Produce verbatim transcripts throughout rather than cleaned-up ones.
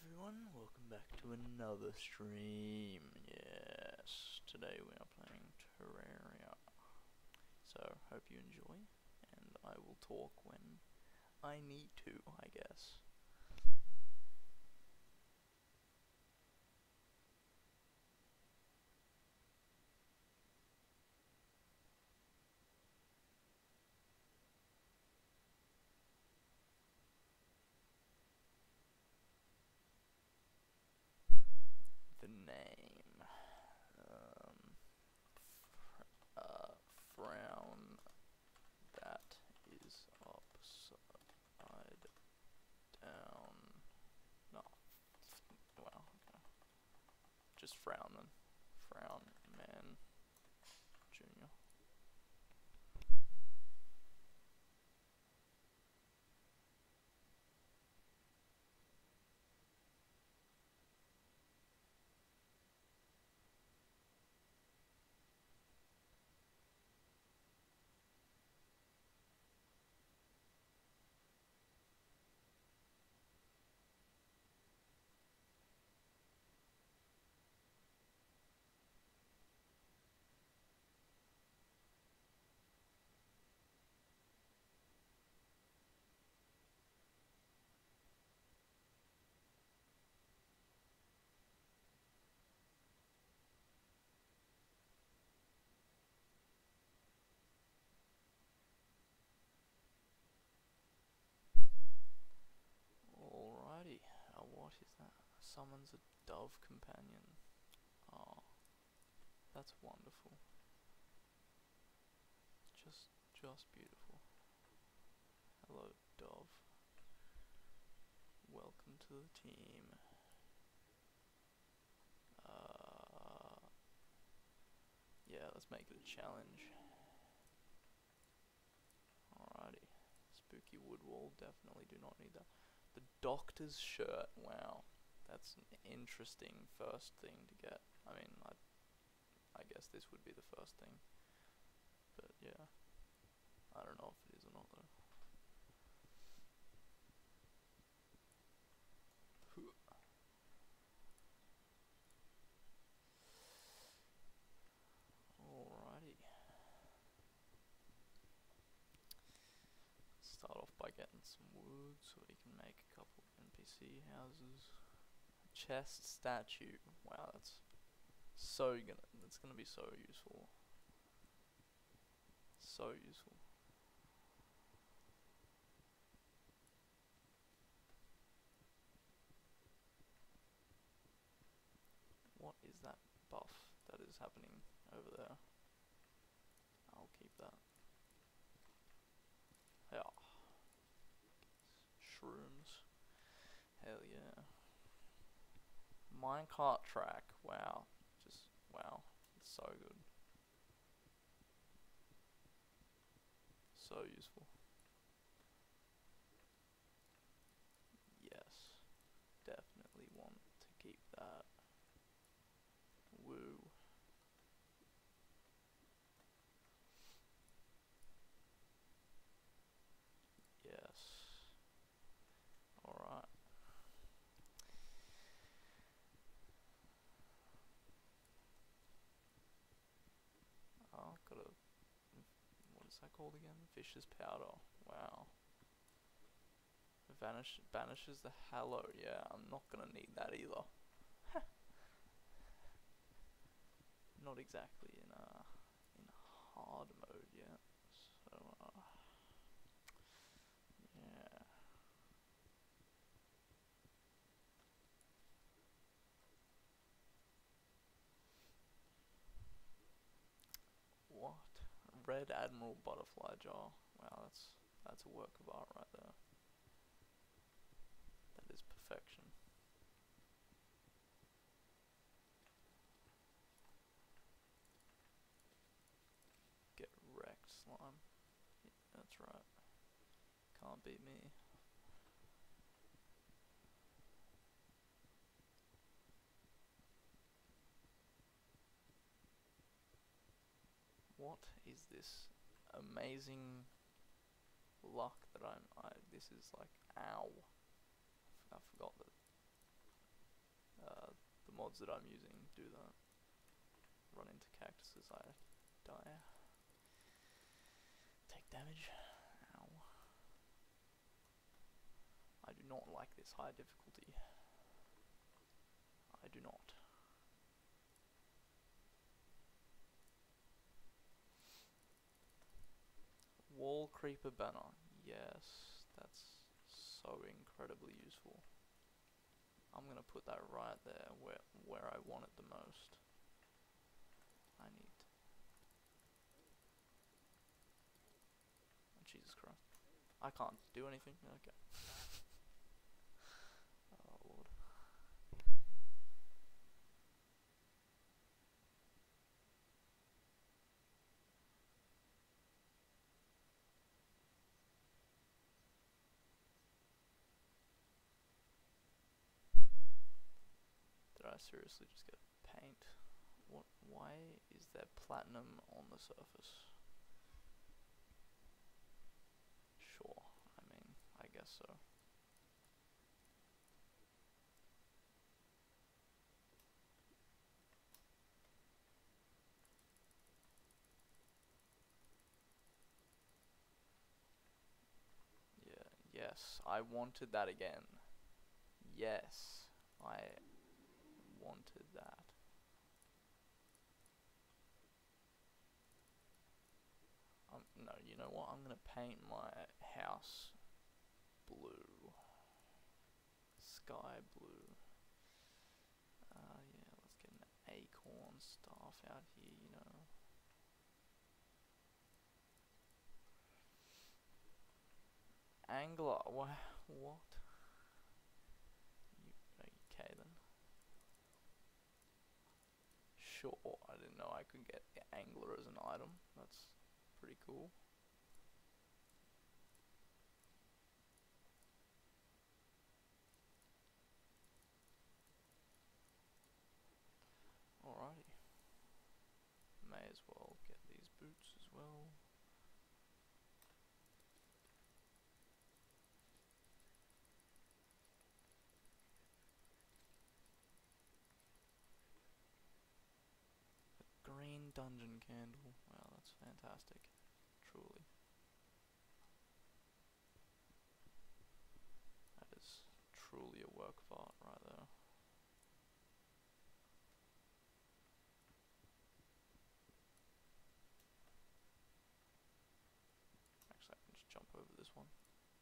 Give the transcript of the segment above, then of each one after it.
everyone, welcome back to another stream. Yes, today we are playing Terraria. So, hope you enjoy, and I will talk when I need to, I guess. The name, um, fr uh, frown, that is upside down. No, well, okay. Just frown then. Frown man, junior. Alrighty, uh, what is that? Summons a dove companion. Oh, that's wonderful. Just, just beautiful. Hello, dove. Welcome to the team. Uh, yeah, let's make it a challenge. Alrighty. Spooky wood wall, definitely do not need that. The doctor's shirt, wow. That's an interesting first thing to get. I mean, I, I guess this would be the first thing. But yeah. I don't know if it is or not though. Alrighty. Start off by getting some wood so we can make a couple N P C houses. Chest statue. Wow, that's so gonna that's gonna be so useful. So useful. What is that buff that is happening over there? I'll keep that. Yeah. Shrooms. Hell yeah. Minecart track. Wow. Just wow. It's so good. So useful. Yes. Definitely want to keep that. Woo. Yes. Alright. Oh, got a... what is that called again? Fish's powder. Wow. Vanish, banishes the hallow. Yeah, I'm not gonna need that either. Not exactly in uh in hard mode yet. So uh, yeah. What? Red Admiral butterfly jar. Wow, that's that's a work of art right there. That is perfection. Get wrecked, slime. Yeah, that's right. Can't beat me. What is this amazing luck that I'm I this is like ow. I forgot that mods that I'm using do that. Run into cactuses, I die. Take damage. Ow. I do not like this high difficulty. I do not. Wall creeper banner. Yes, that's so incredibly useful. I'm gonna put that right there where where I want it the most. I need. Oh, Jesus Christ! I can't do anything. Okay. Oh Lord. Did I seriously just get paint? What? Why is there platinum on the surface? Sure. I mean, I guess so. Yeah. Yes. I wanted that again. Yes. I wanted that. Um, no, you know what? I'm gonna paint my house blue. Sky blue. Uh, yeah, let's get an acorn staff out here, you know. Angler, wha what? You, okay then. Sure, I didn't know I could get the angler as an item. That's pretty cool. Alrighty. May as well get these boots as well. A green dungeon candle. Wow, that's fantastic. Truly. That is truly a work of art right there. Actually, I can just jump over this one.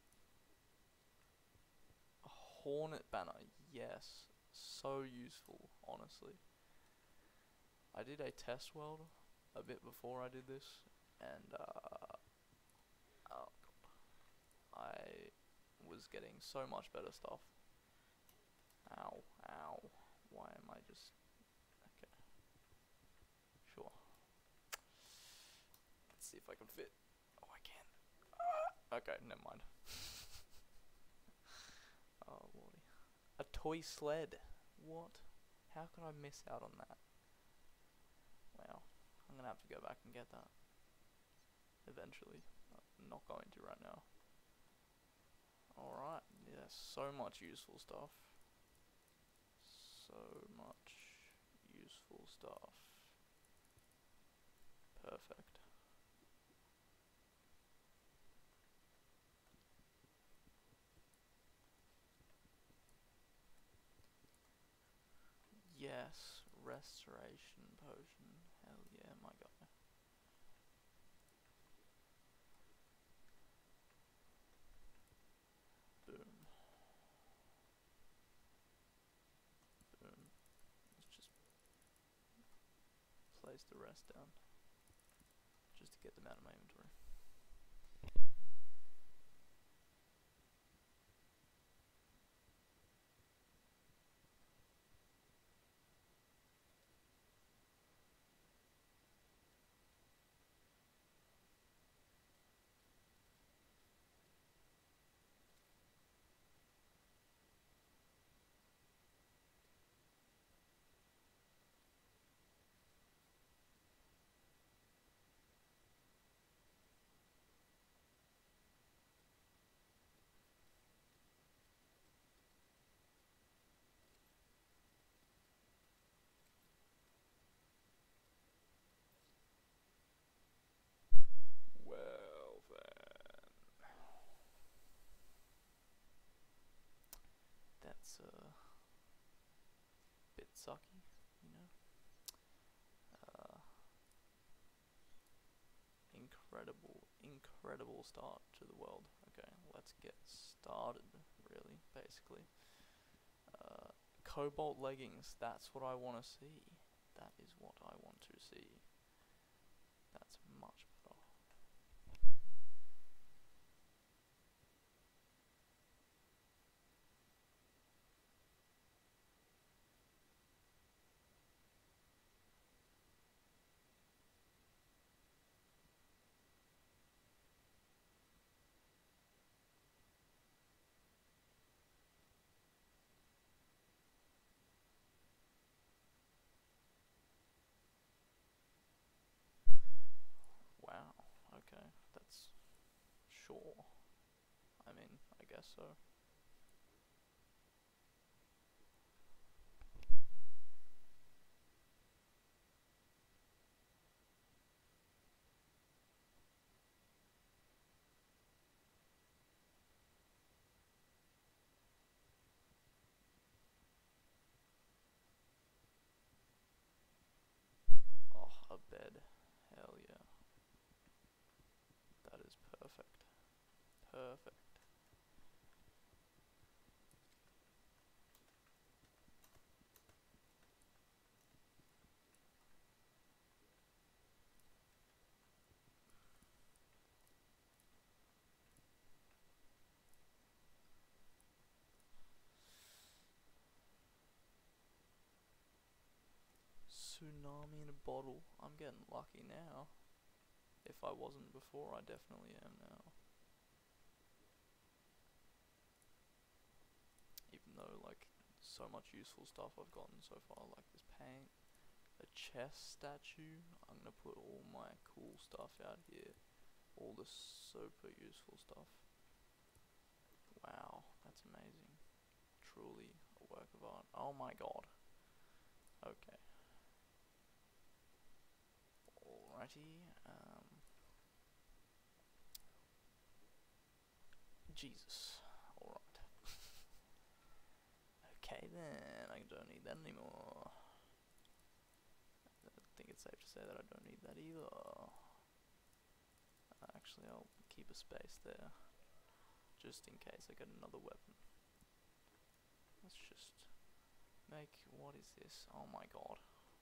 A hornet banner, yes. So useful, honestly. I did a test world a bit before I did this, and uh, oh god, I was getting so much better stuff. Ow, ow. Why am I just... Okay. Sure. Let's see if I can fit. Oh, I can. Ah! Okay, never mind. Oh, lordy. A toy sled. What? How could I miss out on that? Wow. I'm gonna have to go back and get that. Eventually. I'm not going to right now. Alright. Yeah, so much useful stuff. So much useful stuff. Perfect. Yes, restoration potion. Hell yeah, my guy. Boom. Boom. Let's just place the rest down. Just to get them out of my inventory. it's a uh, bit sucky, you know. Uh, incredible, incredible start to the world. Okay, let's get started, really, basically. Uh, cobalt leggings, that's what I want to see. That is what I want to see. That's much better. Wow, okay, that's sure. I mean, I guess so. Oh, a bed. Hell yeah. That is perfect. Perfect. Tsunami in a bottle. I'm getting lucky now. If I wasn't before, I definitely am now. Even though, like, so much useful stuff I've gotten so far, like this paint, a chess statue. I'm gonna put all my cool stuff out here. All the super useful stuff. Wow, that's amazing. Truly a work of art. Oh my god. Okay. Alrighty. Um. Jesus. Alright. Okay then. I don't need that anymore. I think it's safe to say that I don't need that either. Uh, actually, I'll keep a space there. Just in case I get another weapon. Let's just make... What is this? Oh my god.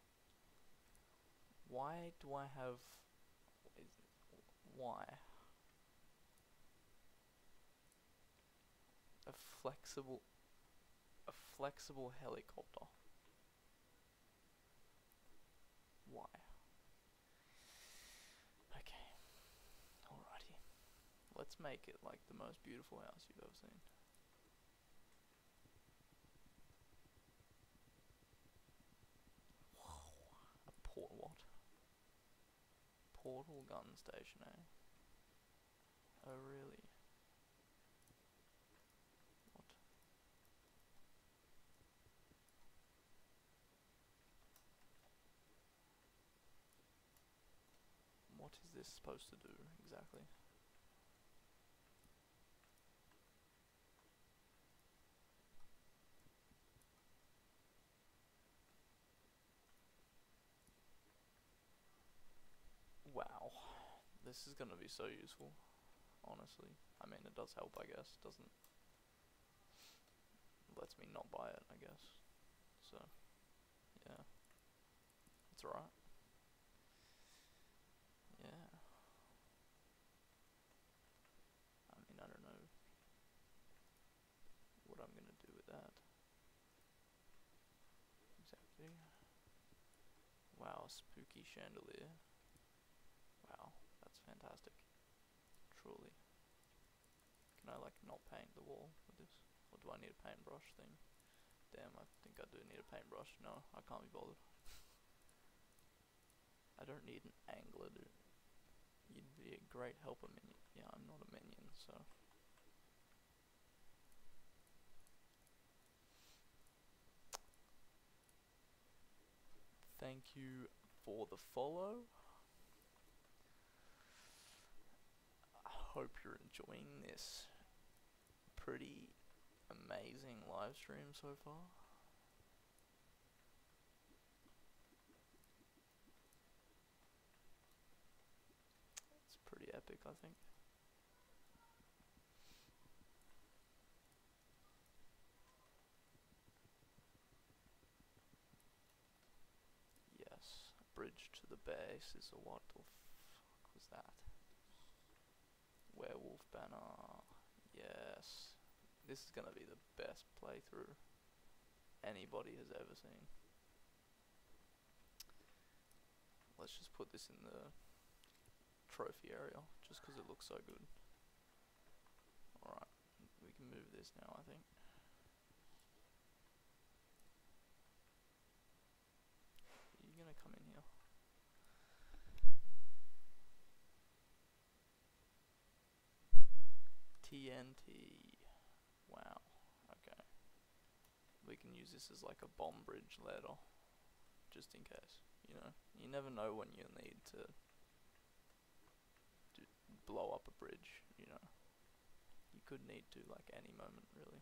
Why do I have... Is, why? A flexible... A flexible helicopter. Why? Okay. Alrighty. Let's make it like the most beautiful house you've ever seen. A port... what? Portal gun station, eh? Oh really? What? What is this supposed to do, exactly? Wow. This is gonna be so useful, honestly. I mean, it does help, I guess, doesn't... lets me not buy it, I guess. So, yeah. It's alright. Yeah. I mean, I don't know what I'm gonna do with that. Exactly. Wow, spooky chandelier. Wow, that's fantastic. Truly. Can I, like, not paint the wall with this? Or do I need a paintbrush thing? Damn, I think I do need a paintbrush. No, I can't be bothered. I don't need an angler, dude. You'd be a great helper minion. Yeah, I'm not a minion, so... Thank you for the follow. I hope you're enjoying this pretty amazing live stream so far. It's pretty epic, I think. Yes, bridge to the base is a what the fuck was that? Werewolf banner. Yes. This is gonna be the best playthrough anybody has ever seen. Let's just put this in the trophy area, just because it looks so good. Alright, we can move this now, I think. Are you gonna come in here? T N T. Wow, okay. We can use this as like a bomb bridge later, just in case, you know? You never know when you need to do, blow up a bridge, you know? You could need to, like, any moment, really.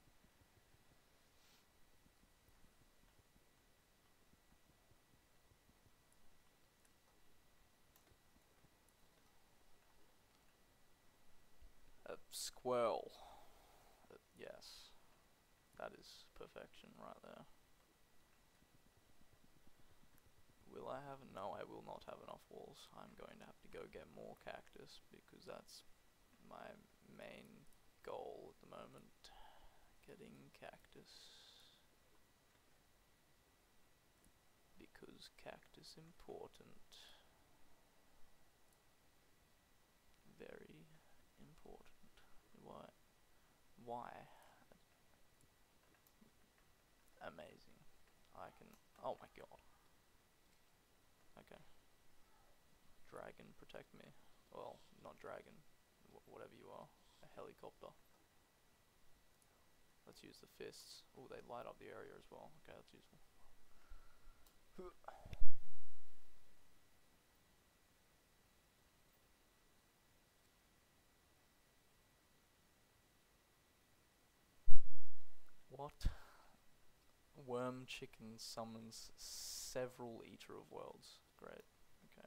A squirrel. Uh, yes. That is perfection right there. Will I have? No, I will not have enough walls. I'm going to have to go get more cactus because that's my main goal at the moment. Getting cactus. Because cactus important. Very important. Why? Why? Amazing. I can. Oh my god. Okay. Dragon, protect me. Well, not dragon. Wh whatever you are. A helicopter. Let's use the fists. Oh, they light up the area as well. Okay, that's useful. What? Worm chicken summons several Eater of Worlds. Great. Okay.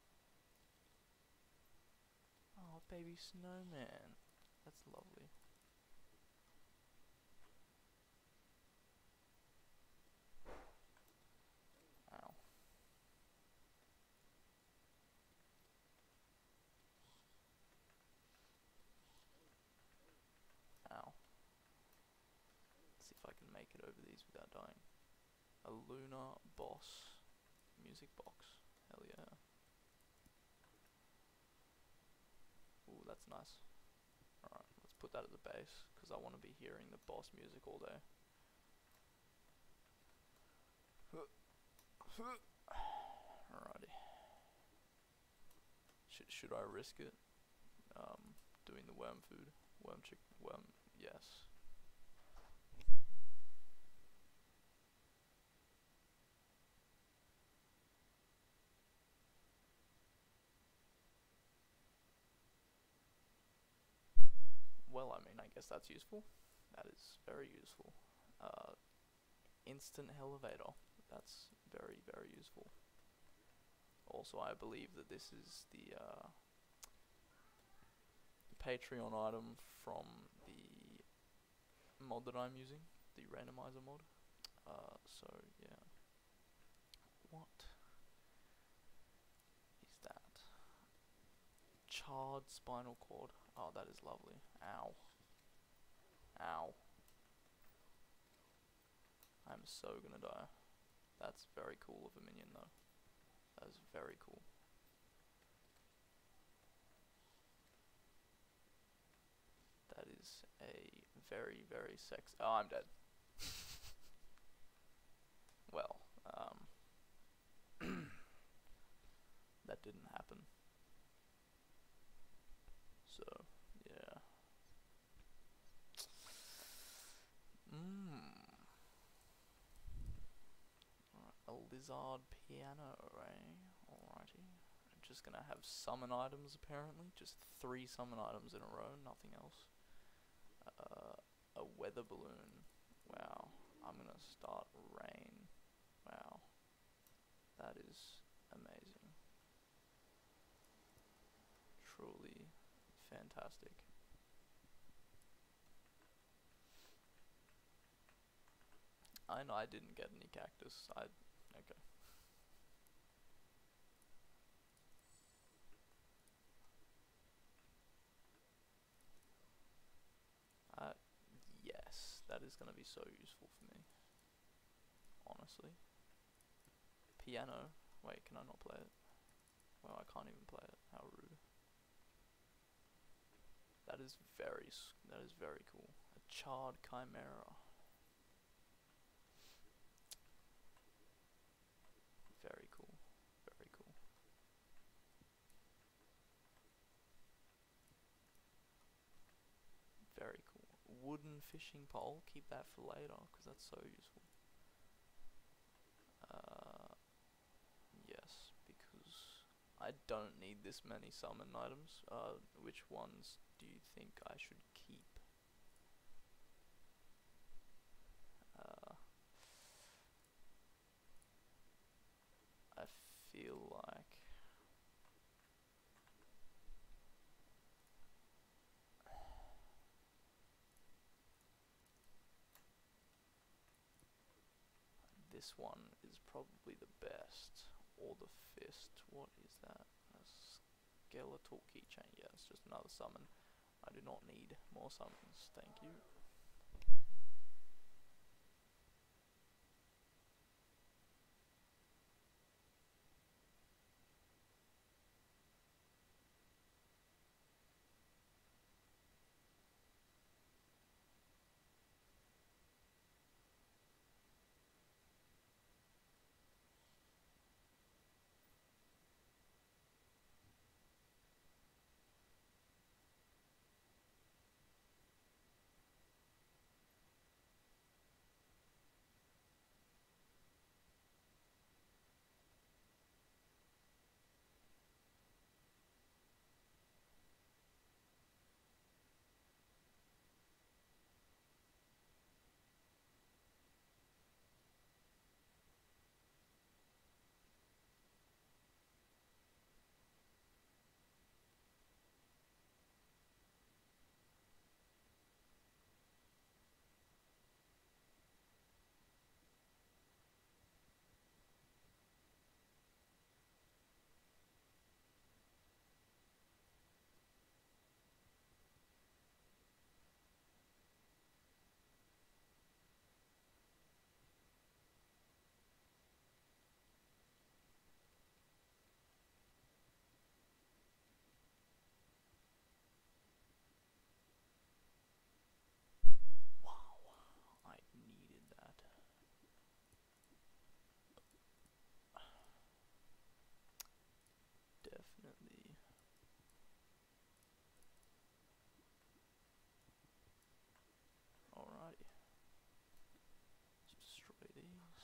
Oh, baby snowman. That's lovely. Ow. Ow. Let's see if I can make it over these without dying. A lunar boss music box. Hell yeah. Ooh, that's nice. Alright, let's put that at the base, because I want to be hearing the boss music all day. Alrighty. Should, should I risk it? Um, doing the worm food? Worm chick, worm, yes. Well, I mean, I guess that's useful. That is very useful. Uh, instant elevator. That's very, very useful. Also, I believe that this is the uh, Patreon item from the mod that I'm using, the randomizer mod. Uh, so, yeah. What is that? Charred spinal cord. Oh, that is lovely. Ow. Ow. I'm so gonna die. That's very cool of a minion, though. That is very cool. That is a very, very sex. Oh, I'm dead. Well, um, that didn't happen. So, yeah. Mmm. A lizard piano, eh? Alrighty. I'm just gonna have summon items apparently. Just three summon items in a row, nothing else. Uh, a a weather balloon. Wow. I'm gonna start rain. Wow. That is amazing. Truly fantastic. I know I didn't get any cactus. I okay. Uh, yes, that is gonna be so useful for me. Honestly. Piano. Wait, can I not play it? Well, I can't even play it. How rude. That is very, that is very cool. A charred chimera. Very cool. Very cool. Very cool. Wooden fishing pole. Keep that for later, because that's so useful. Uh, yes, because I don't need this many summon items. Uh, which ones do you think I should keep? Uh, I feel like this one is probably the best. Or the fist. What is that? A skeletal keychain. Yeah, it's just another summon. I do not need more summons. Thank you. Wow, I needed that. Definitely. Alrighty. Let's destroy these.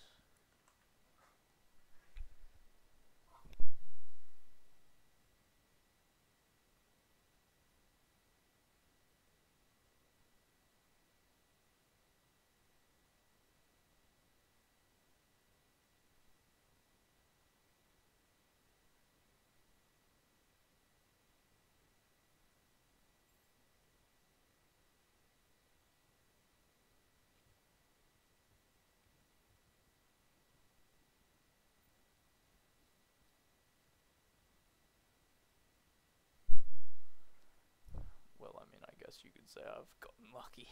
Well, I mean, I guess you could say I've gotten lucky.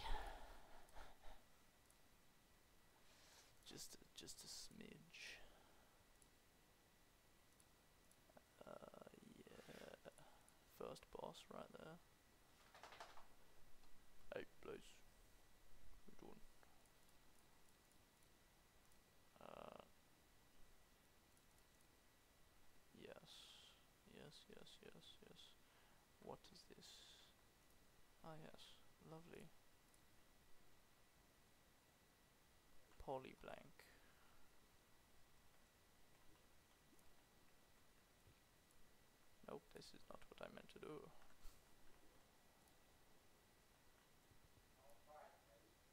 just, just a smidge. Uh, yeah. First boss right there. Hey, please. What are you doing? Uh, yes. Yes, yes, yes, yes. What is this? Ah, yes. Lovely. Polyblank. Nope, this is not what I meant to do.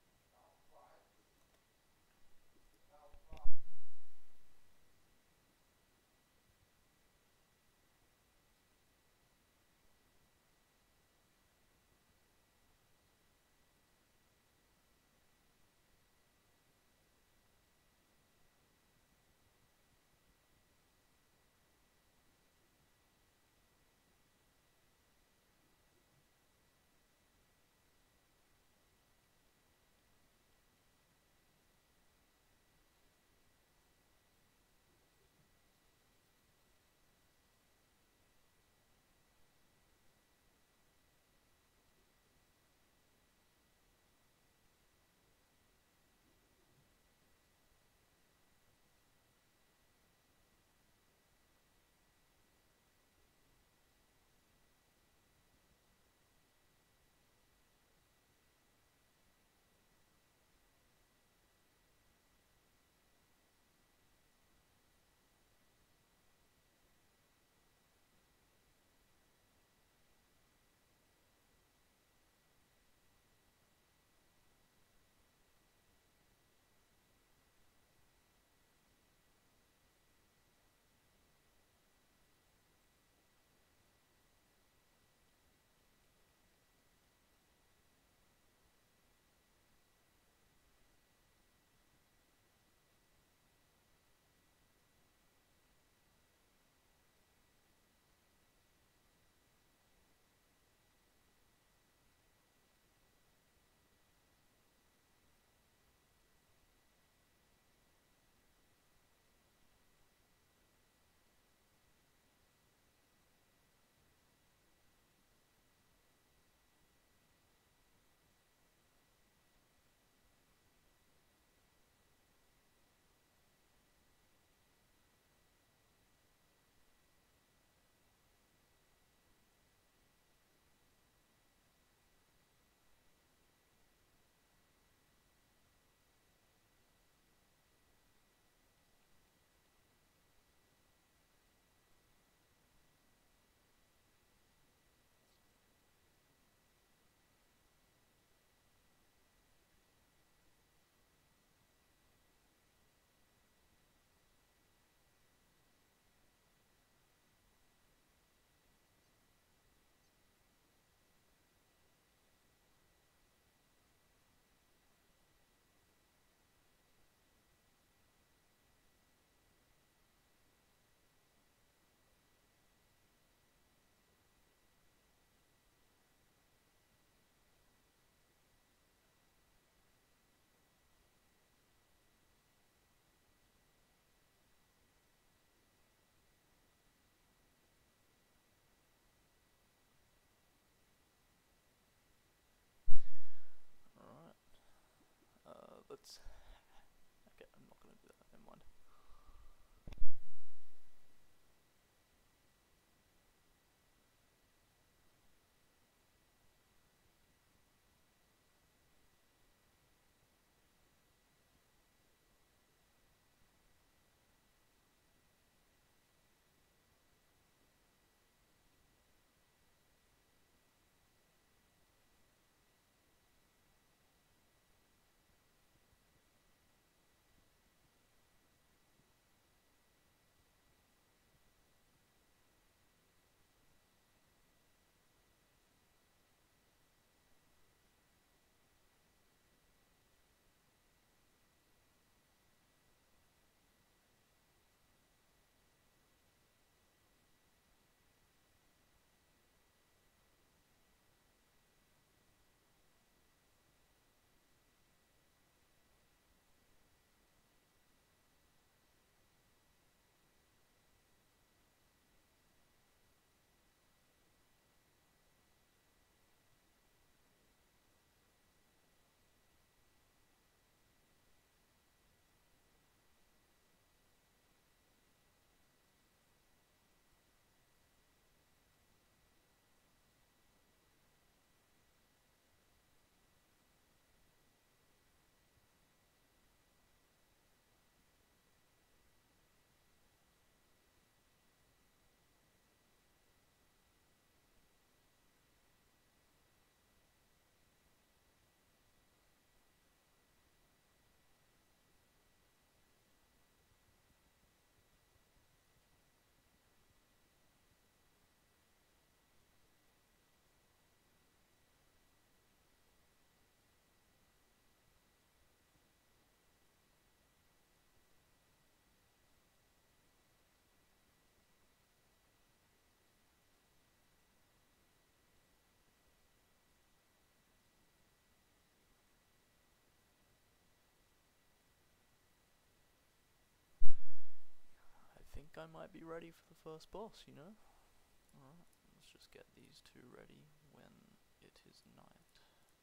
think I might be ready for the first boss, you know? Alright, let's just get these two ready when it is night.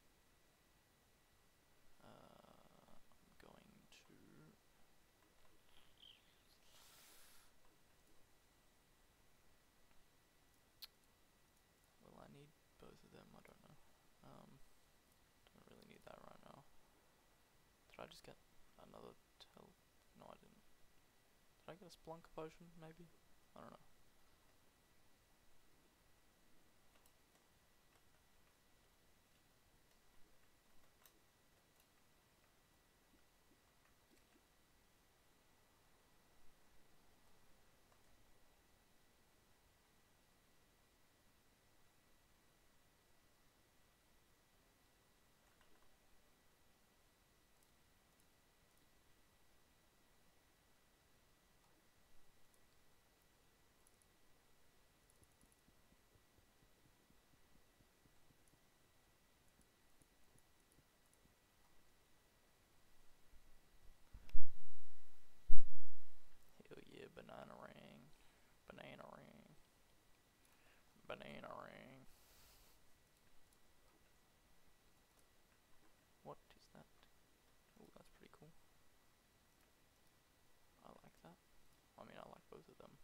Uh, I'm going to... Will I need both of them? I don't know. Um, don't really need that right now. Did I just get another tel... No, I didn't. Did I get a Splunk potion, maybe? I don't know. Hell yeah, banana ring. Banana ring. Banana ring. What is that? Oh, that's pretty cool. I like that. I mean, I like both of them.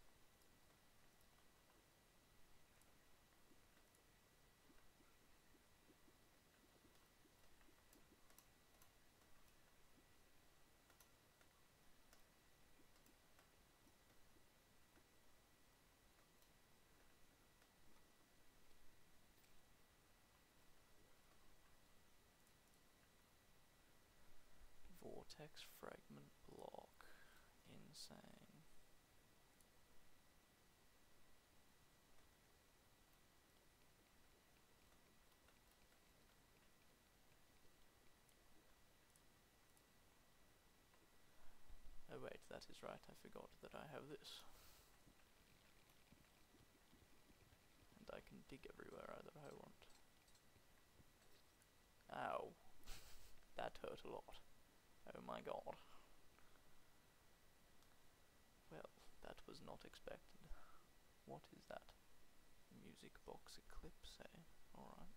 Vortex fragment block. Insane. Oh wait, that is right, I forgot that I have this. And I can dig everywhere that I want. Ow. That hurt a lot. Oh my god. Well, that was not expected. What is that? Music box eclipse, eh? Alright.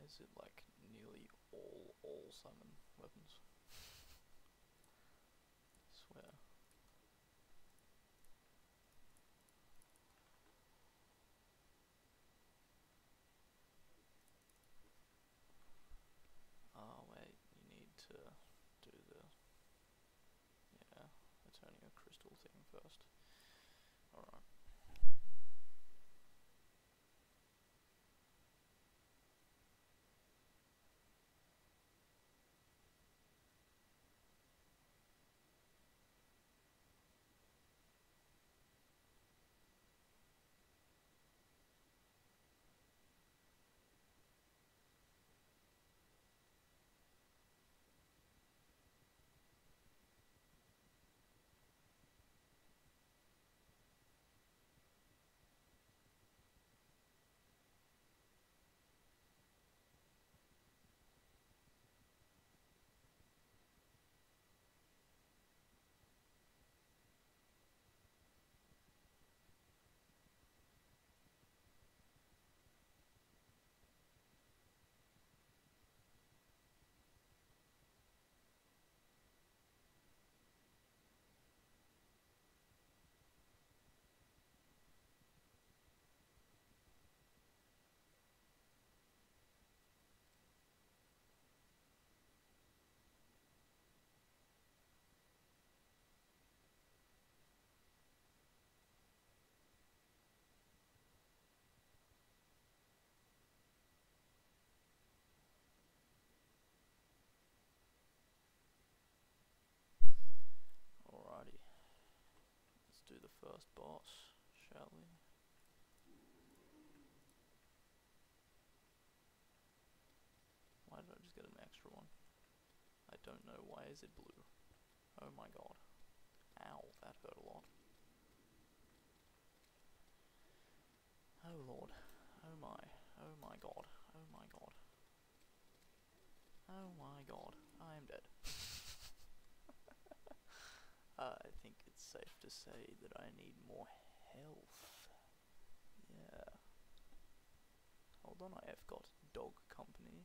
is it like nearly all, all summon weapons? I swear. Oh wait, you need to do the, yeah, it's only a crystal thing first. Alright. Alrighty. Let's do the first boss, shall we? Why did I just get an extra one? I don't know, why is it blue? Oh my god. Ow, that hurt a lot. Oh lord. Oh my. Oh my god. Oh my god. Oh my god. I am dead. uh, I think it's safe to say that I need more health. Yeah. Hold on, I have got dog company.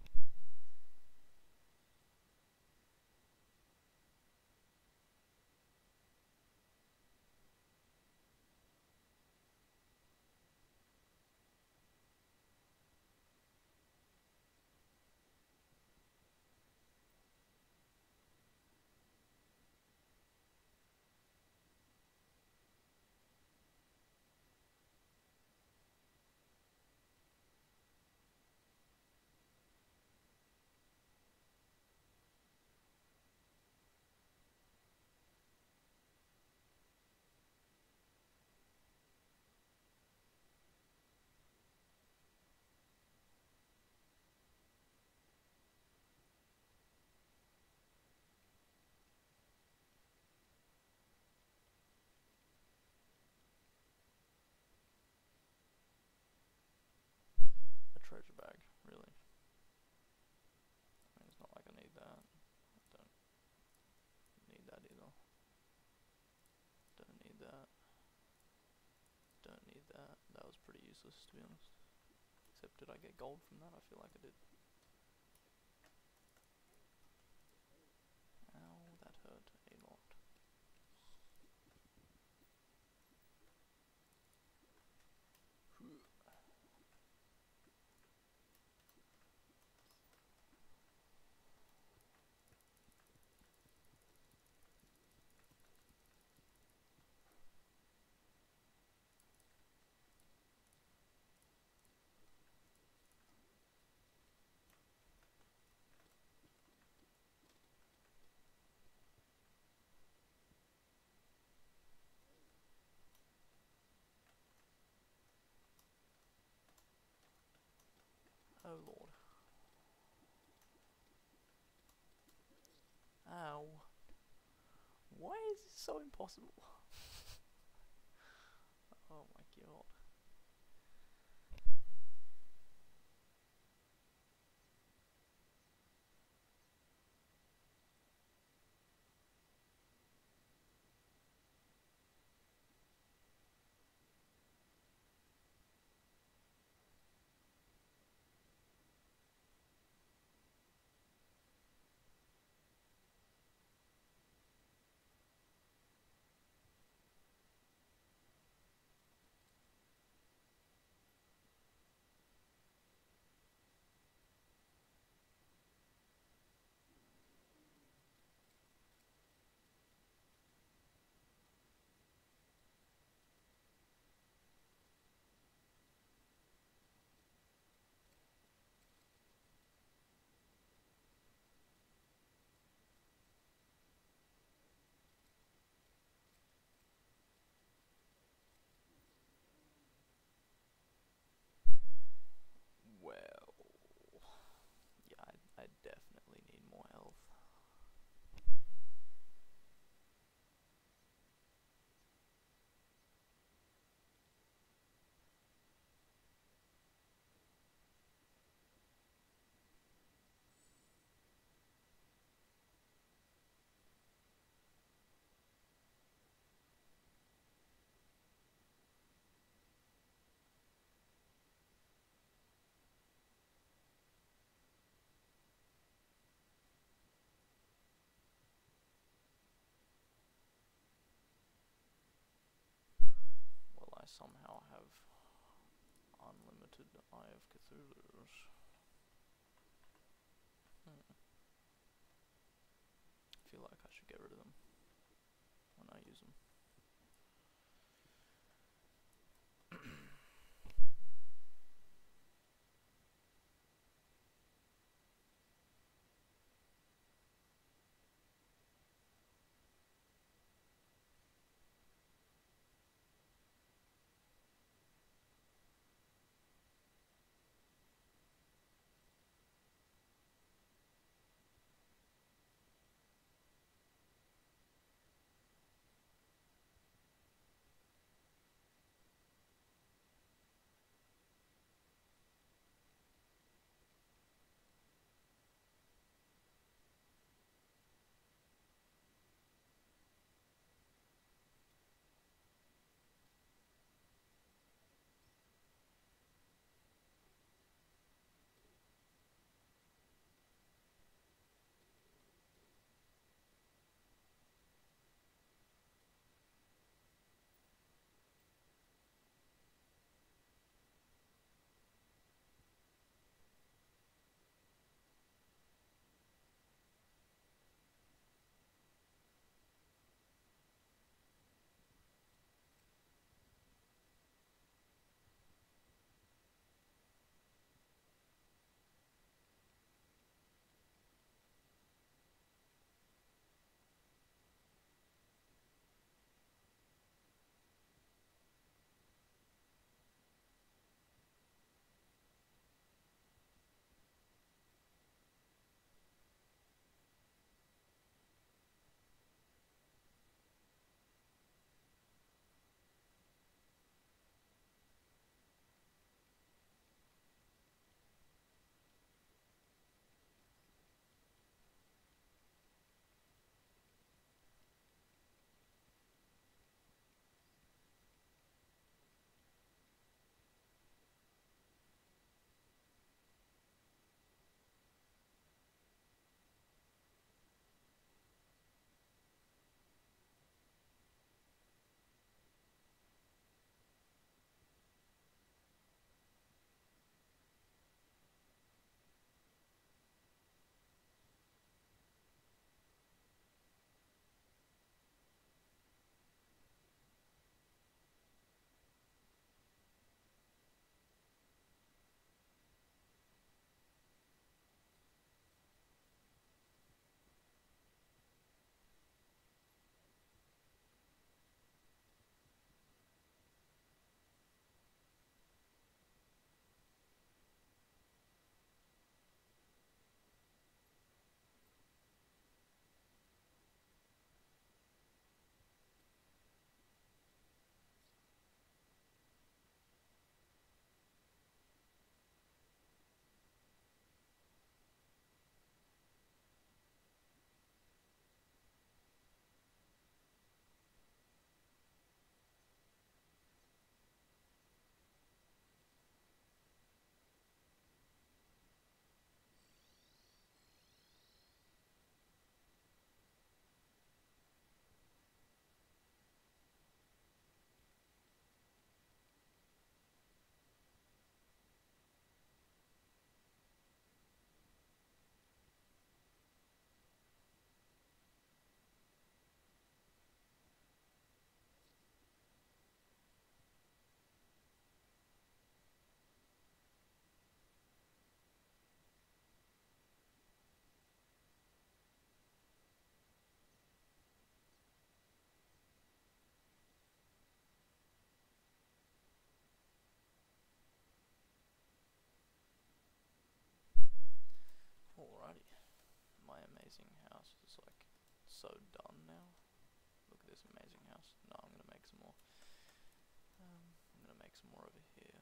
A treasure bag, really. I mean, it's not like I need that. I don't need that either. Don't need that. Don't need that. That was pretty useless, to be honest. Except, did I get gold from that? I feel like I did. Ow, that hurt a lot. Oh lord. Ow. Why is this so impossible? Oh my god. somehow have unlimited Eye of Cthulhu's. Hmm. I feel like I should get rid of them when I use them. Alrighty, my amazing house is like so done now. Look at this amazing house. No, I'm gonna make some more. Um, I'm gonna make some more over here.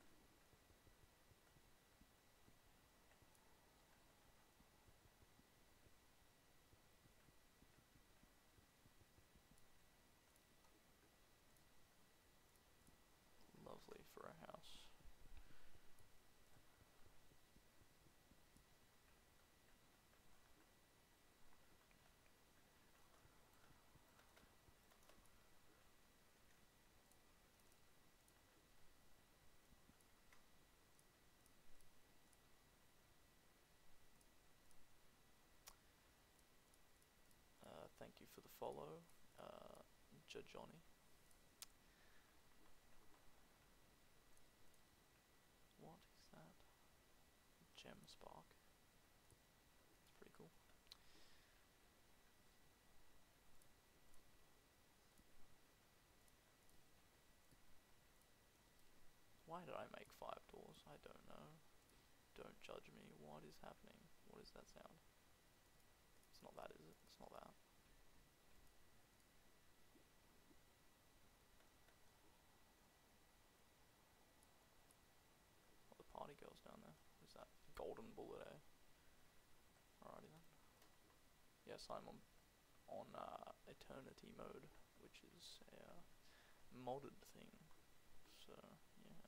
Lovely for a house. follow uh, Johnny. What is that? Gem spark. It's pretty cool. Why did I make five doors? I don't know. Don't judge me. What is happening? What is that sound? It's not that, is it? It's not that. Oh, the party girl's down there. What is that? Golden bullet, eh? Alrighty then. Yes, I'm on, on uh, Eternity mode, which is a uh, modded thing. So, yeah.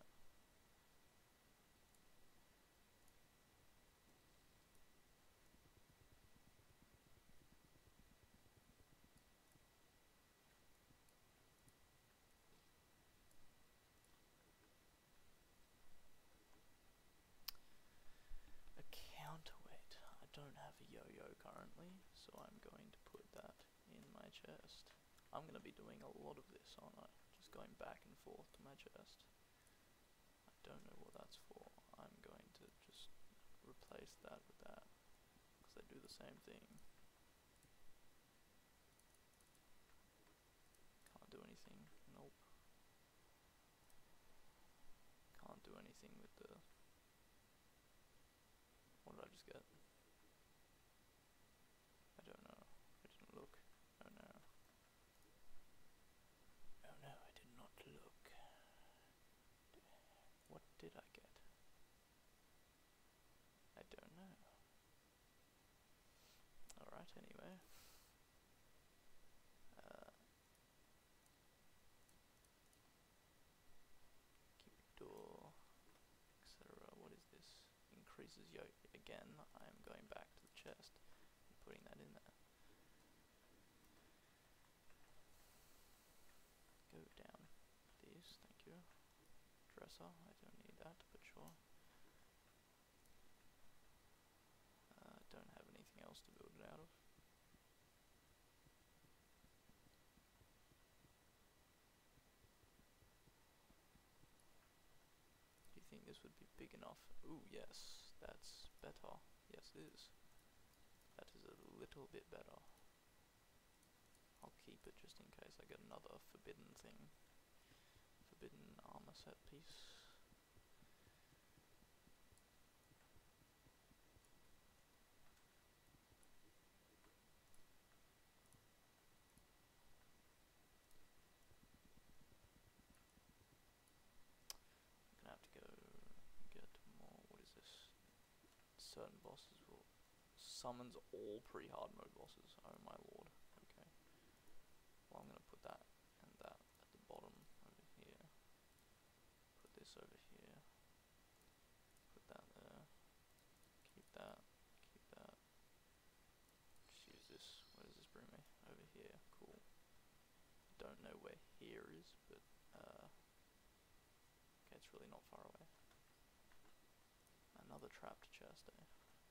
A counterweight. I don't have a yo-yo currently, so I'm going to put that in my chest. I'm going to be doing a lot of this, aren't I? Just going back and forth to my chest. I don't know what that's for. I'm going to just replace that with that, because they do the same thing. Can't do anything. Nope. Can't do anything with the... What did I just get? I don't know. I didn't look. Oh no. Oh no, I did not look. What did I get? I don't know. Alright, anyway. Uh, keep a door, et cetera. What is this? Increases yo again. I am going back to the chest and putting that in there. Go down these, thank you. Dresser, I don't need that, but sure. Uh, don't have anything else to build it out of. Do you think this would be big enough? Ooh, yes, that's better. Yes, it is. That is a little bit better. I'll keep it just in case I get another forbidden thing. Forbidden armor set piece. I'm gonna have to go get more. What is this? Certain bosses will summons all pre-hard mode bosses. Oh my lord. Okay. Well, I'm gonna put that and that at the bottom over here. Put this over here. Put that there. Keep that. Keep that. Just use this. Where does this bring me? Over here. Cool. Don't know where here is, but uh, okay, it's really not far away. Another trapped chest, eh?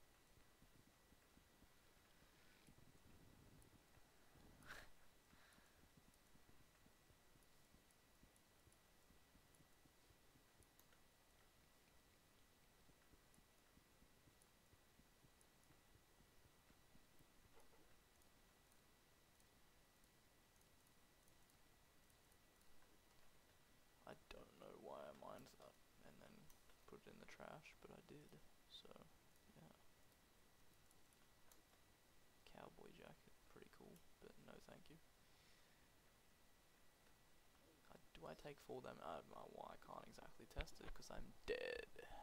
I don't know why I mined that and then put it in the trash, but I did, so yeah. Cowboy jacket, pretty cool, but no thank you. I, do I take full damage? Uh, well, I can't exactly test it because I'm dead.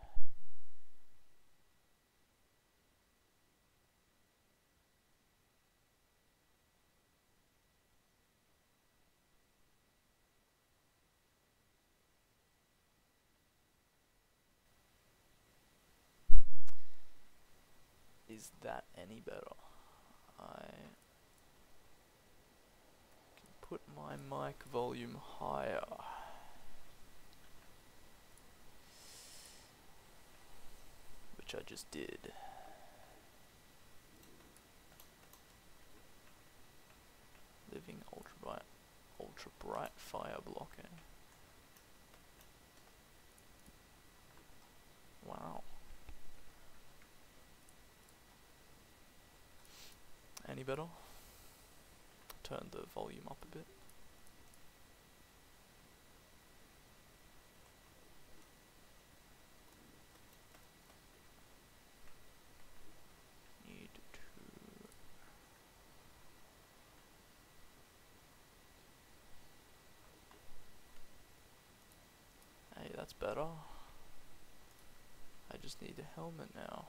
Is that any better? I can put my mic volume higher. Which I just did. bright fire blocking. Wow. Any better? Turn the volume up a bit. Need to... Hey, that's better. I just need a helmet now.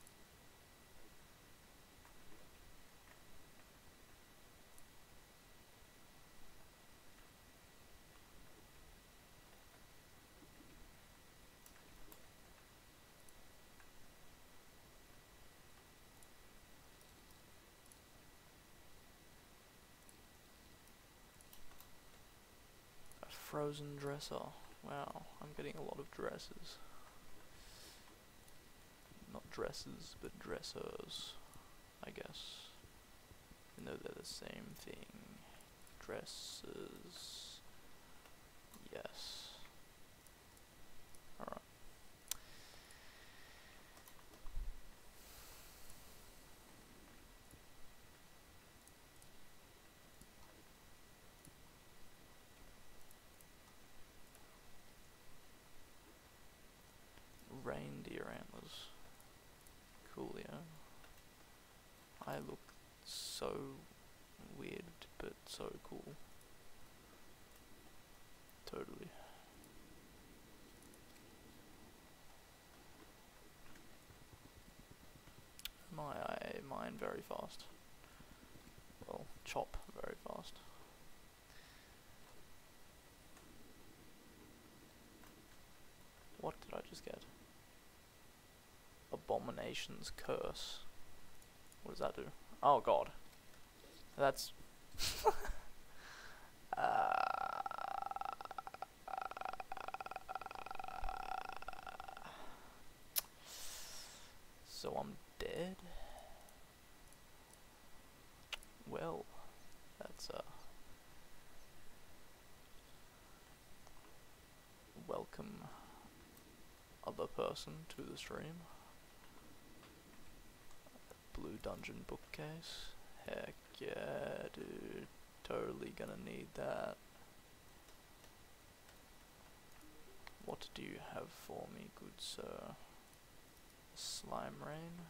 A frozen dresser. Wow, I'm getting a lot of dresses. Not dresses, but dressers, I guess. Even though they're the same thing. Dresses. Yes. Alright. Reindeer antlers. Coolio. I look so weird, but so cool. Totally. My I mine very fast. Well, chop very fast. What did I just get? Abomination's curse. What does that do? Oh god. That's... uh, so I'm dead? Well, that's uh welcome other person to the stream. Blue dungeon bookcase. Heck yeah, dude. Totally gonna need that. What do you have for me, good sir? Slime rain?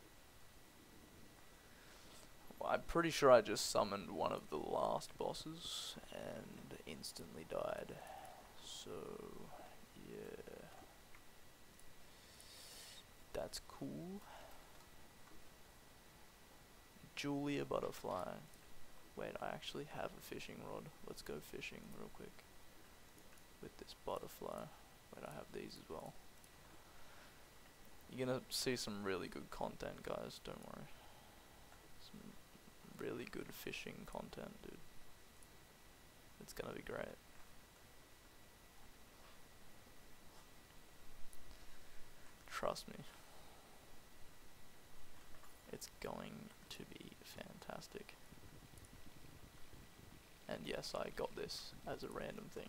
Well, I'm pretty sure I just summoned one of the last bosses and instantly died. So, yeah. That's cool. Julia butterfly. Wait, I actually have a fishing rod. Let's go fishing real quick with this butterfly. Wait, I have these as well. You're gonna see some really good content, guys, don't worry. Some really good fishing content, dude. It's gonna be great. Trust me. It's going to be fantastic. And yes, I got this as a random thing.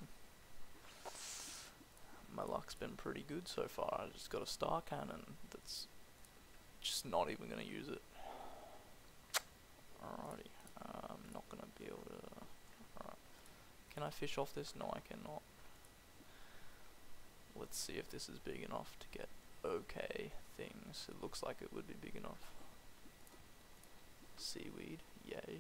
My luck's been pretty good so far. I just got a star cannon that's just not even gonna use it. Alrighty, uh, I'm not gonna be able to... Alright. Can I fish off this? No, I cannot. Let's see if this is big enough to get okay things. It looks like it would be big enough. Seaweed, yay.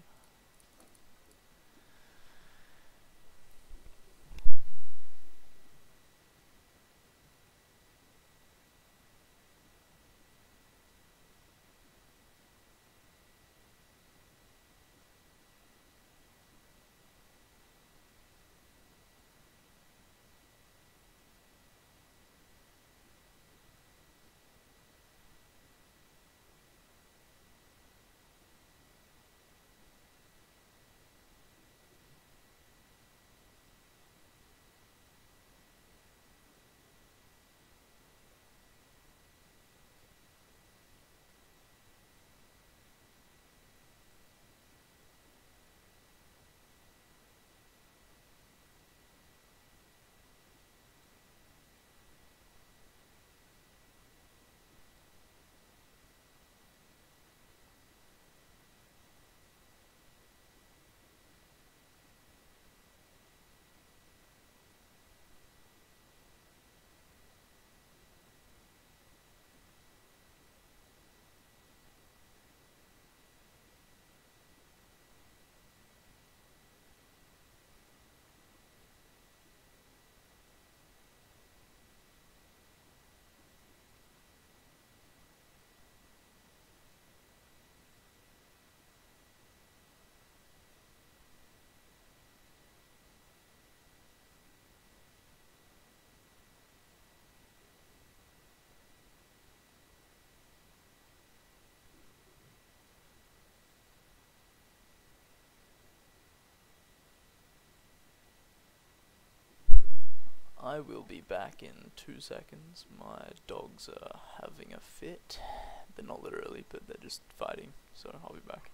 I will be back in two seconds. My dogs are having a fit. They're not literally, but they're just fighting, so I'll be back.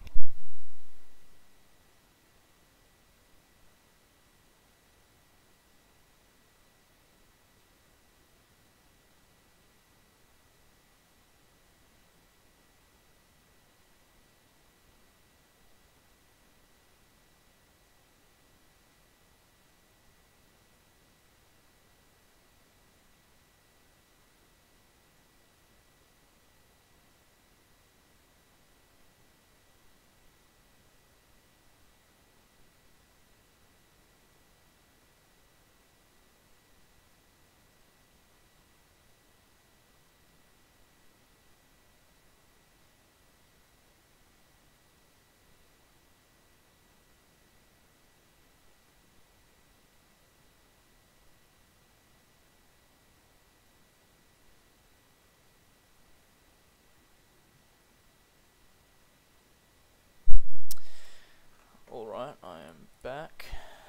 Alright, I am back.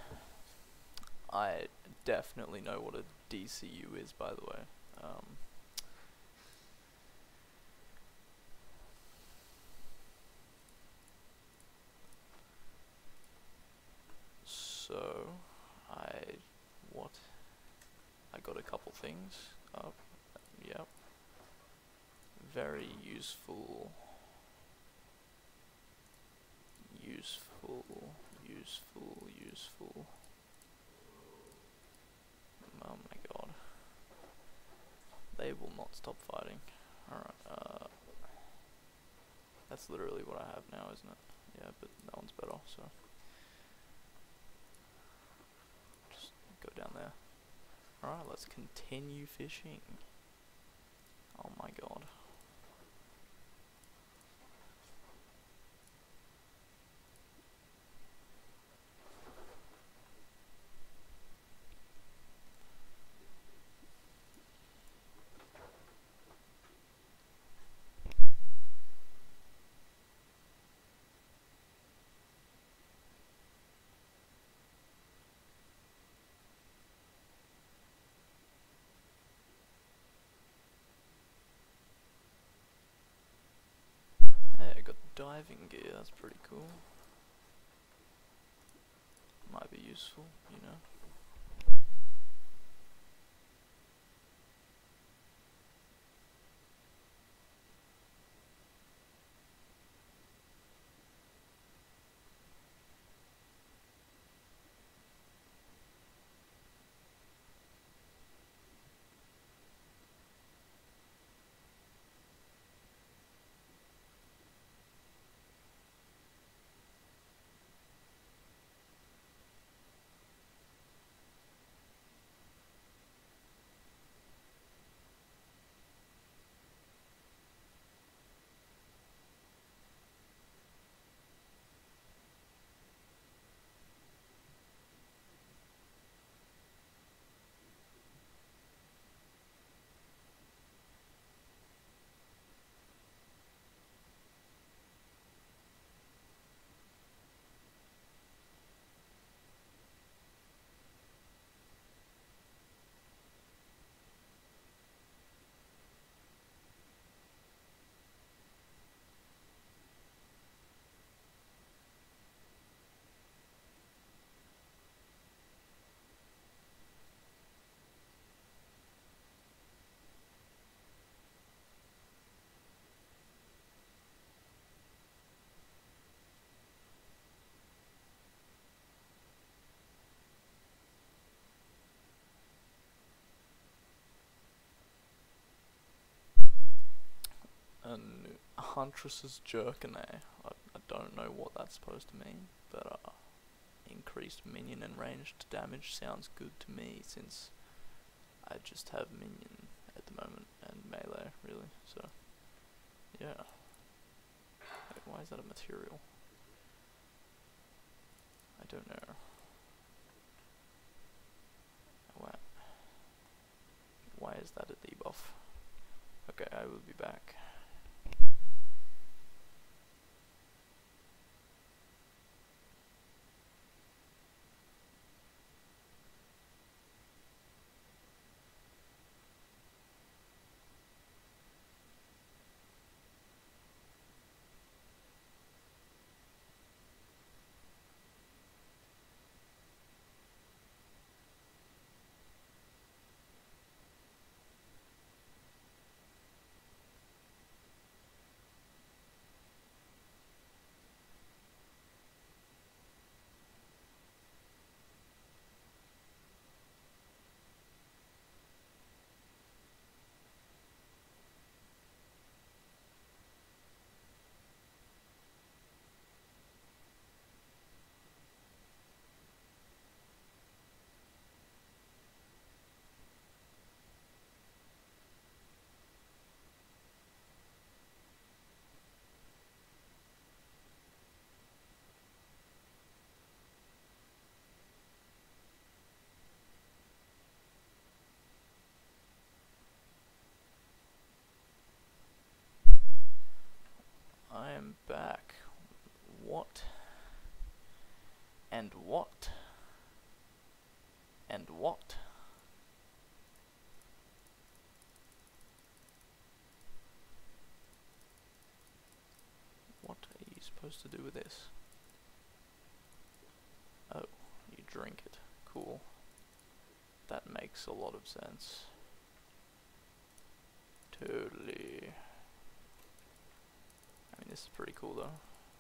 I definitely know what a D C U is, by the way. Um, so, I... what? I got a couple things up. Yep. Very useful. Useful, useful, useful. Oh my god. They will not stop fighting. Alright, uh... that's literally what I have now, isn't it? Yeah, but that one's better, so... just go down there. Alright, let's continue fishing. Oh my god. Hey, I got diving gear, that's pretty cool. Might be useful, you know. And Huntress's Jerkinay. I, I don't know what that's supposed to mean, but uh, increased minion and ranged damage sounds good to me, since I just have minion at the moment and melee, really. So, yeah. Wait, why is that a material? I don't know. Why? Why is that a debuff? Okay, I will be back. And what? And what? What are you supposed to do with this? Oh, you drink it. Cool. That makes a lot of sense. Totally. I mean, this is pretty cool though.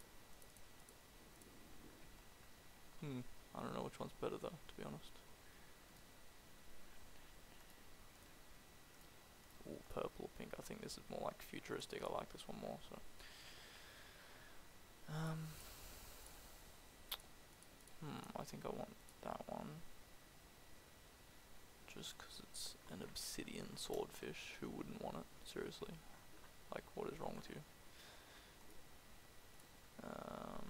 Hmm, I don't know which one's better though, to be honest. Ooh, purple or pink. I think this is more like futuristic. I like this one more, so. Um. Hmm, I think I want that one. Just because it's an obsidian swordfish. Who wouldn't want it? Seriously. Like, what is wrong with you? Um.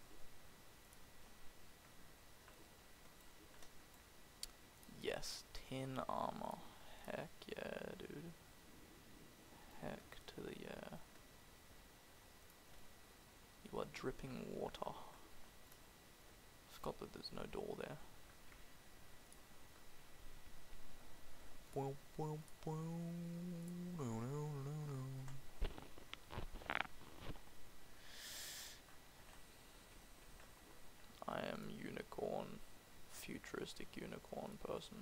Yes, tin armor. Heck yeah, dude. Heck to the yeah. You are dripping water. Forgot that there's no door there. I am unicorn, futuristic unicorn person.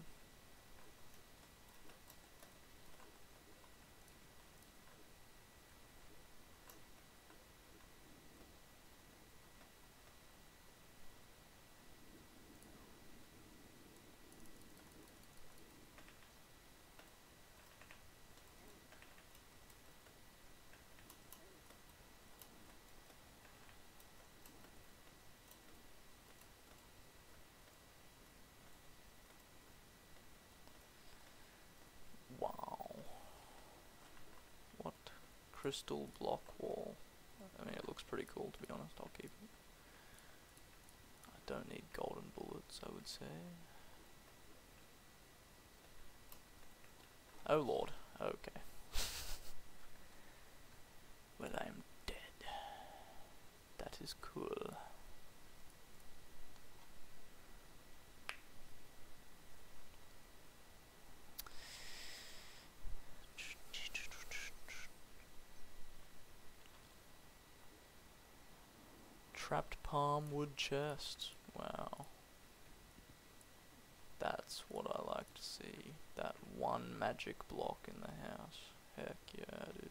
Wow. What? Crystal block wall. I mean, it looks pretty cool, to be honest. I'll keep it. I don't need golden bullets, I would say. Oh lord. Okay. Well, I'm dead. That is cool. Trapped palm wood chest. Wow. That's what I like to see. That one magic block in the house. Heck yeah, dude.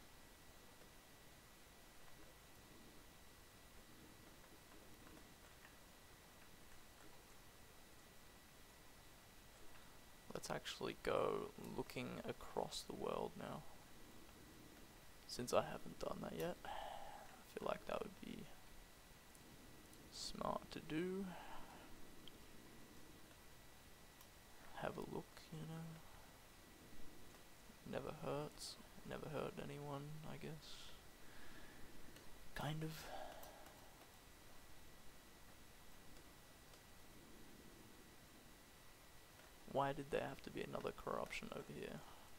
Let's actually go looking across the world now. Since I haven't done that yet, I feel like that would be smart to do. Have a look, you know. Never hurts. Never hurt anyone, I guess. Kind of. Why did there have to be another corruption over here?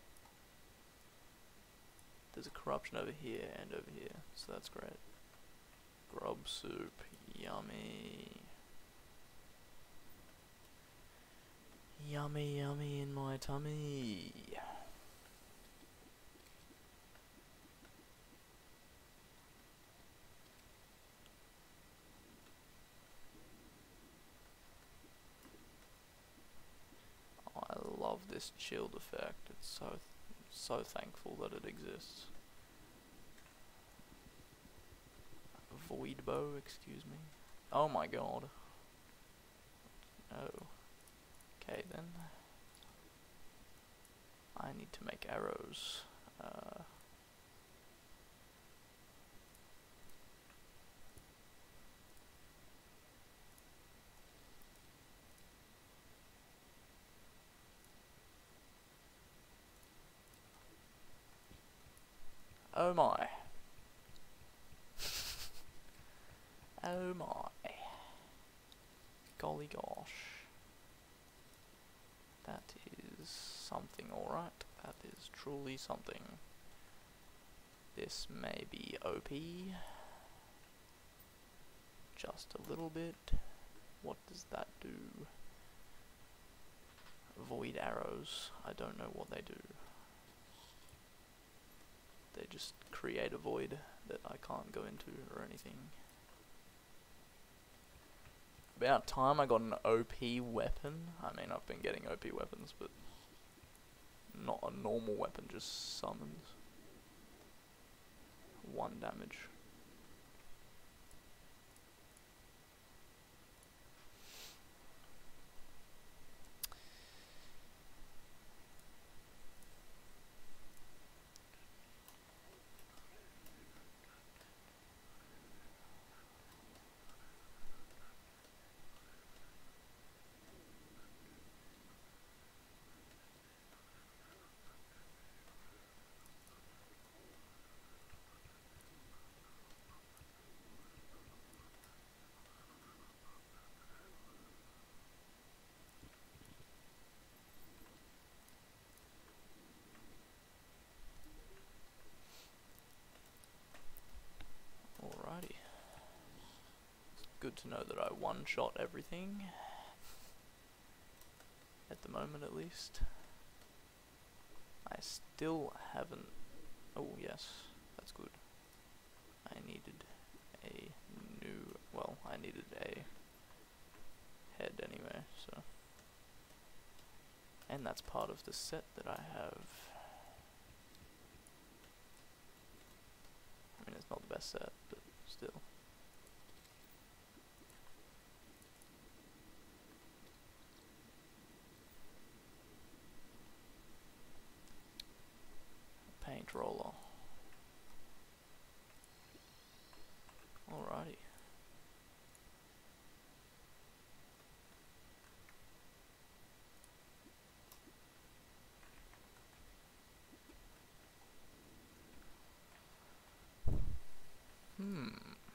There's a corruption over here and over here, so that's great. Grub soup, yummy. Yummy, yummy in my tummy. Oh, I love this shield effect. It's so, th so thankful that it exists. Void bow, excuse me. Oh my god. Oh. Okay then. I need to make arrows. Uh, oh my. Oh my. Golly gosh. That is something, alright. That is truly something. This may be O P. Just a little bit. What does that do? Void arrows. I don't know what they do. They just create a void that I can't go into or anything. About time I got an O P weapon. I mean, I've been getting O P weapons, but not a normal weapon, just summons. One damage. Alrighty. It's good to know that I one-shot everything. At the moment, at least. I still haven't... Oh, yes. That's good. I needed a new... Well, I needed a head anyway, so... And that's part of the set that I have. I mean, it's not the best set, but still. Paint roller. Alrighty. Hmm.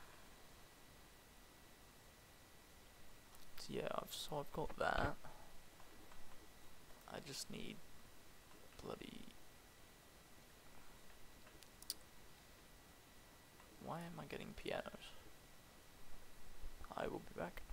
So yeah, I've, so I've got that. I just need bloody... Why am I getting pianos? I will be back.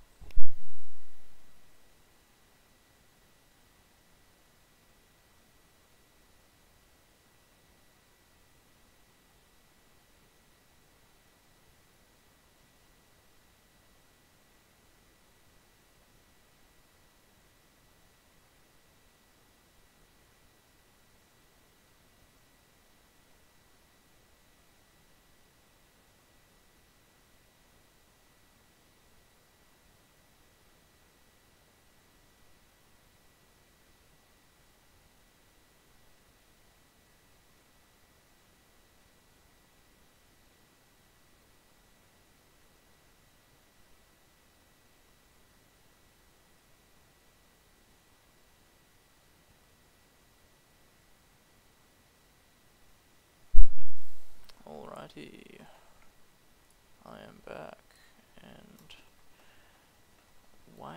Alrighty, I am back, and why...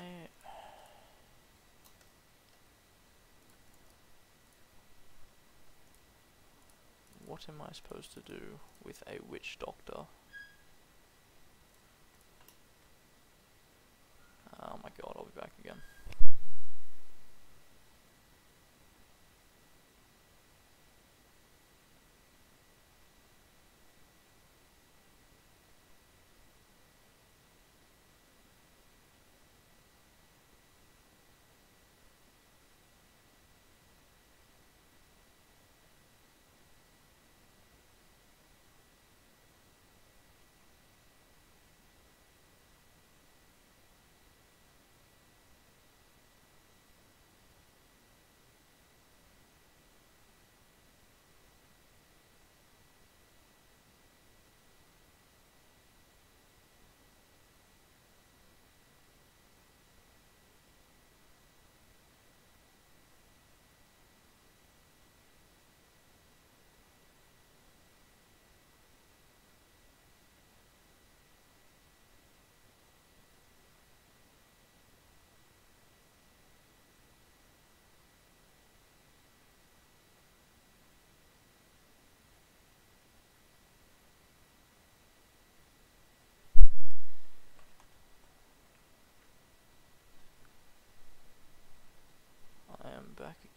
What am I supposed to do with a witch doctor? Oh my god, I'll be back again.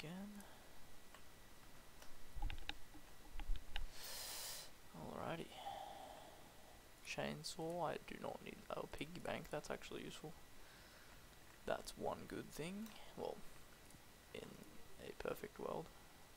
again. Alrighty. Chainsaw, I do not need that. Oh, piggy bank, that's actually useful. That's one good thing. Well, in a perfect world.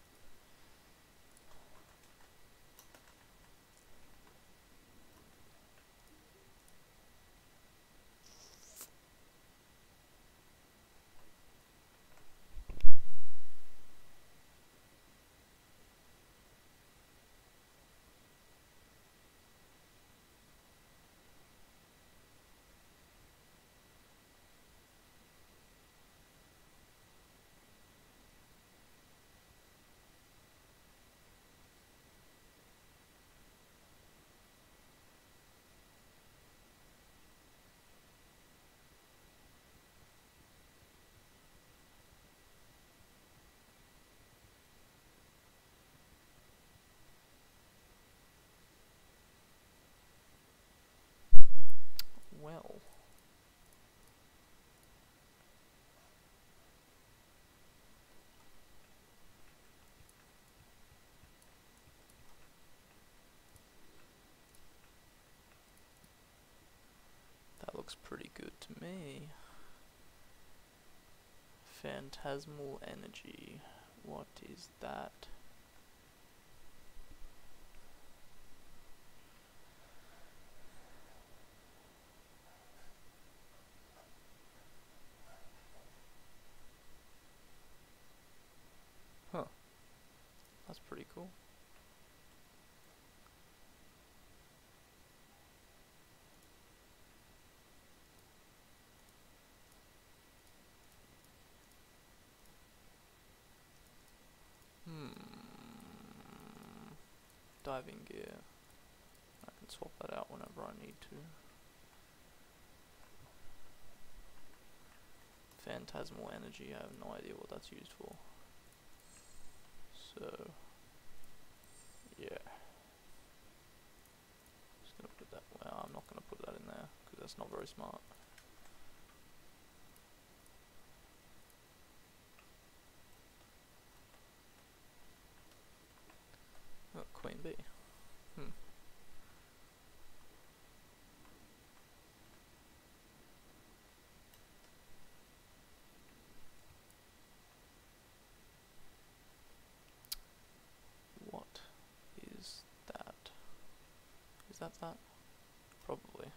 Well. That looks pretty good to me. Phantasmal energy. What is that? Huh. That's pretty cool. Hmm. Diving gear. I can swap that out whenever I need to. Phantasmal energy, I have no idea what that's used for. So, yeah. Just gonna put that, well, I'm not gonna put that in there, because that's not very smart. Oh, queen bee. Hmm. What is that? Is that that? Probably.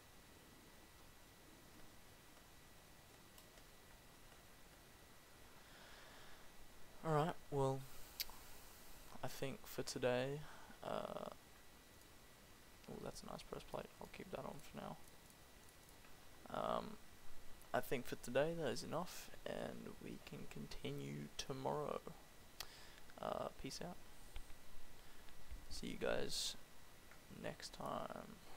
Alright, well, I think for today, uh, oh, that's a nice breastplate, I'll keep that on for now. Um, I think for today that is enough, and we can continue tomorrow. Uh, peace out. See you guys next time.